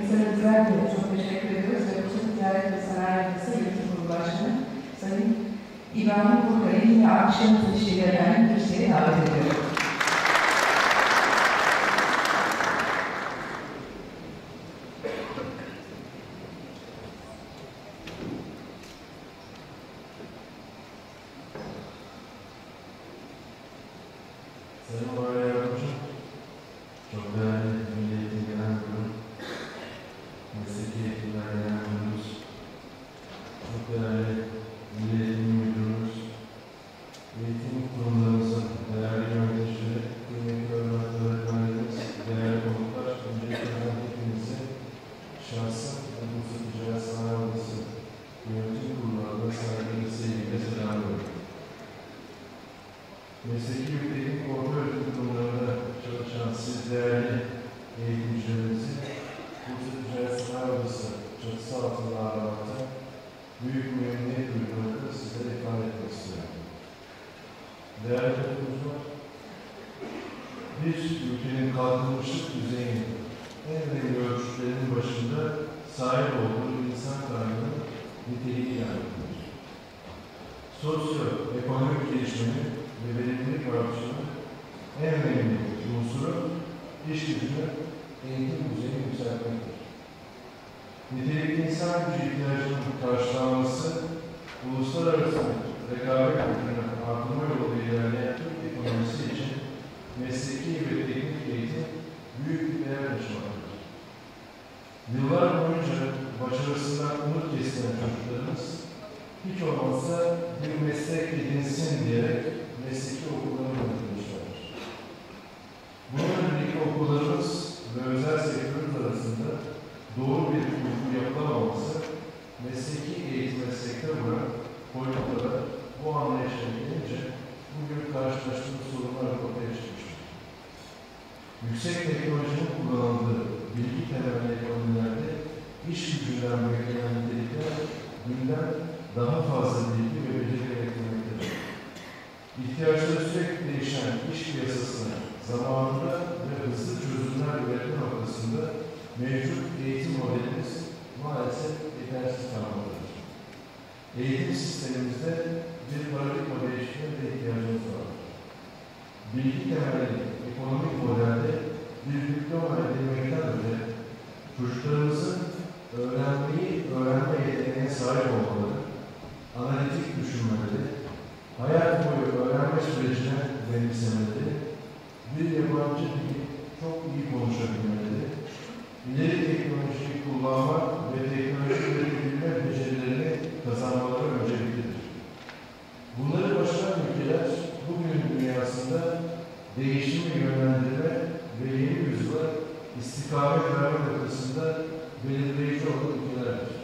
Sayın Güzel'e çok teşekkür ediyoruz ve Ulusal Ticaret ve Sanayi Odası Yönetim Kurulu Başkanı Sayın İbrahim Burkay'ı yine akşam ilişkilerden kürsüye davet ediyorum. Sayın Bayi Yardımcı, çok değerli Milli Eğitim Genel Müdürüm, Mesleki Eğitimler Genel Müdürümüz, çok değerli Milli Eğitim Müdürümüz, eğitim kurumlarımızın değerli yöneticileri, kıymetli öğretmenlerimiz, değerli konuklar, öncelikle ben hepinizi şahsım ve Ulusal Ticaret Sanayi Odası Yönetim Kurulu'nda saygıyla, sevgiyle selamlıyorum. Mesleki yüksek orta öğretim kurumlarında çalışan siz değerli eğitimcilerimizi Ulusal Ticaret Sanayi Odası çatısı altında ağırlamakta büyük memnuniyet duyduğumu sizlere ifade etmek istiyorum. Değerli katılımcılar, bir ülkenin kalkınmışlık düzeyinin en önemli ölçütlerinin başında sahip olduğu insan kaynağının niteliği yansıtılır. Sosyo-ekonomik gelişmenin ve verimlilik artışının en önemli unsuru iş gücünü eğitim düzeyini yükseltmektir. Nitelikli insan gücü ihtiyacının karşılanması, uluslararası rekabet gücünü artırma yolunda ilerleyen Türk ekonomisi için mesleki ve teknik eğitim büyük bir değer taşımaktadır. Yıllar boyunca başarısından umut kesilen çocuklarımız hiç olmazsa bir meslek edinsin diyerek mesleki okullara gönderilmişlerdir. Bununla birlikte okullarımız ve özel sektörümüz arasında doğru bir uyum yapılamaması, mesleki eğitime sektör olarak politikalar bu anlayışla gelince bugün karşılaştığımız sorunlar ortaya çıkmıştır. Yüksek teknolojinin kullanıldığı bilgi temelli ekonomilerde iş gücünden beklenen nitelikler günden daha fazla bilgi ve beceri gerektirmektedir. İhtiyaçları sürekli değişen iş piyasasına zamanında ve hızlı çözümler üretme noktasında mevcut eğitim modelimiz maalesef yetersiz kalmaktadır. Eğitim sistemimizde bir paradigma değişikliğine ihtiyacımız vardır. Bilgi temelli ekonomik modelde bir diploma edinmekten önce çocuklarımızın öğrenme yeteneğine sahip olmaları, analitik düşünmeleri, hayat boyu öğrenme sürecine benimsemeleri, bir yabancı dili çok iyi konuşabilmeleri, ileri teknolojiyi kullanma ve teknoloji üretebilme becerilerini kazanmaları önceliklidir. Bunları başaran ülkeler bugünün dünyasında değişimi yönlendirme ve yeni yüzyıla istikamet verme noktasında belirleyici olan ülkelerdir.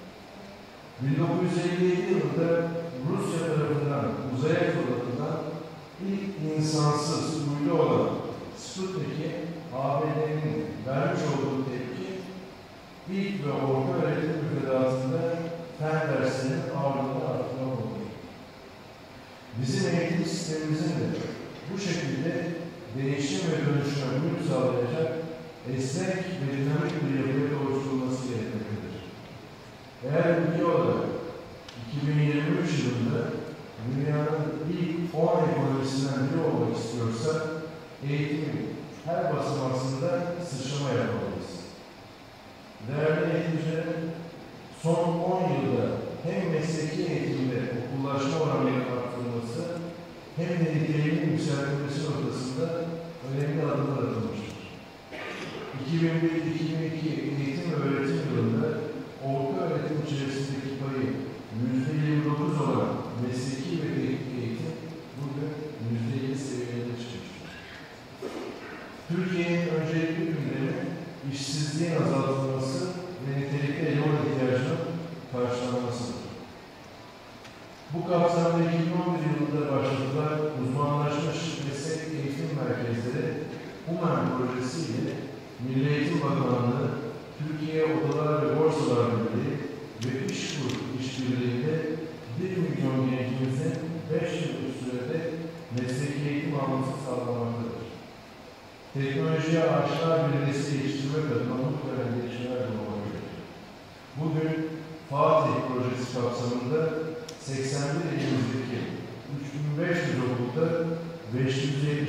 1957 yılında Rusya tarafından uzaya fırlatılan ilk insansız uydu olan Sputnik'e ABD'nin vermiş olduğu tepki ilk ve orta öğretim müfredatında fen derslerinin ağırlığını artırmak olur. Bizim eğitim sistemimizin de bu şekilde değişim ve dönüşüme uyum sağlayacak esnek ve dinamik bir yapıya oluşturulması gerekmektedir. Eğer ülke olarak 2023 yılında dünyanın ilk 10 ekonomisinden biri olmak istiyorsa eğitimin her basamasında sıçrama yapmalıyız. Değerli eğitimcilerin son 10 yılda hem mesleki eğitimde okullaşma oranının arttırılması hem de niteliğinin yükseltilmesi noktasında önemli adımlar atılmıştır. 2001-2002 eğitim ve öğretim yılında orta öğretim içerisindeki payı %29 olan mesleki ve teknik eğitim bugün %50 seviyede çıkmıştır. Türkiye'nin öncelikli gündemi işsizliğin azaltılması ve nitelikli eleman ihtiyacının karşılanmasıdır. Bu kapsamda 2011 yılında başlatılan uzmanlaşmış meslek eğitim merkezleri UMEN projesiyle Milli Eğitim Bakanlığı, Türkiye Odalar ve Borsalar Birliği ve İşkur işbirliğinde 1 milyon gencimizin 5 yıllık sürede mesleki eğitim alması sağlamaktadır. Teknolojiye aşina bir nesil yetiştirmek adına muhtemelen gelişmeler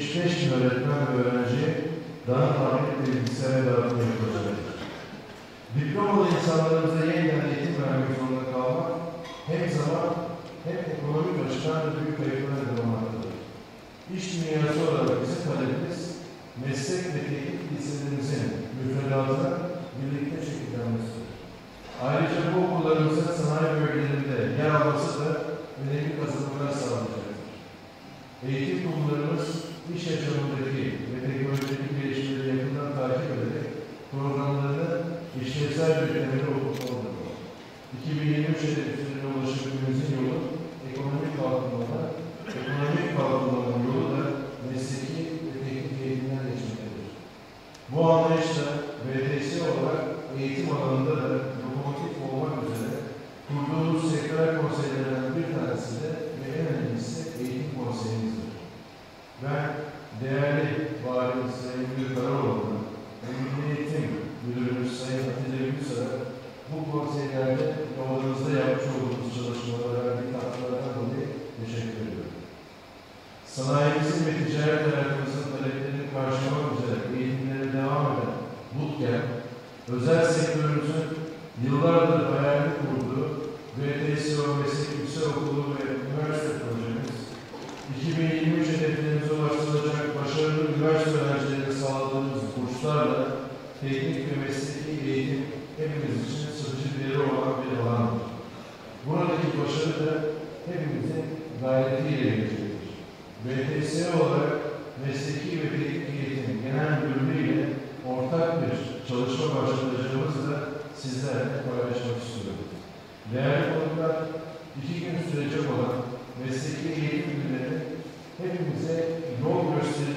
75.000 öğretmen ve öğrenciye daha tablet ve bilgisayar dağıtımı yapılacaktır. Diplomalı insanlarımıza yeniden eğitim vermek zorunda kalmak hem zaman hem ekonomik açıdan da büyük kayıplara neden olmaktadır. İş dünyası olarak bizim talebimiz meslek ve teknik liselerimizin müfredatına birlikte şekillenmesidir. Ayrıca bu okullarımızın sanayi bölgelerinde yer alması da önemli kazanımlar sağlayacaktır. Eğitim kurumlarımız iş yaşamındaki ve teknolojik gelişmeleri yakından takip ederek programlarını işlevsel yöntemleri oturtmalıdır. 2023 hedeflerine ulaşabilmemizin yolu ekonomik kalkınmanın yolu da mesleki ve teknik eğitimden geçmektedir. Bu anlayışla BTS olarak eğitim alanında da lokomotif olmak üzere kurduğumuz sektörel konseylerinden bir tanesi de ve en önemlisi eğitim konseyimizdir. Ben değerli valimiz Sayın Müdür Karaoğlu'na ve Milli Eğitim Müdürümüz Sayın Atilla Gülsar'a bu konseylerde odanızda yapmış olduğumuz çalışmalara verdiği katkılardan dolayı teşekkür ediyorum. Sanayimizin ve ticaret hayatımızın taleplerini karşılamak üzere eğitimlere devam eden Bootcamp, özel sektörümüzün yıllardır hayalini kurduğu BTSO Meslek Yüksekokulu ve Üniversite projemiz, 2023 hedeflerimize ulaştırılacak başarılı üniversite öğrencilerine sağladığımız burslarla teknik ve mesleki eğitim hepimiz için sıkıcı değeri olan bir alandır. Buradaki başarı da hepimizin gayretiyle gelecektir. BTS olarak mesleki ve teknik eğitim genel bölümü ile ortak bir çalışma başlatacağımızı da sizlerle paylaşmak istiyorum. Değerli konuklar, 2 gün sürecek olan mesleki eğitim günleri hepimize yol gösterici